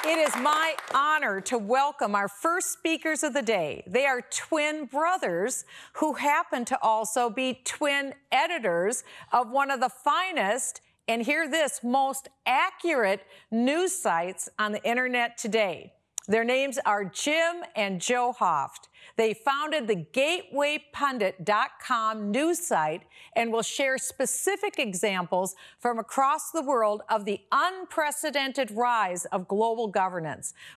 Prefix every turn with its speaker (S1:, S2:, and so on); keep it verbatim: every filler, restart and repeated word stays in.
S1: It is my honor to welcome our first speakers of the day. They are twin brothers who happen to also be twin editors of one of the finest, and hear this, most accurate news sites on the internet today. Their names are Jim and Joe Hoft. They founded the gateway pundit dot com news site and will share specific examples from across the world of the unprecedented rise of global governance.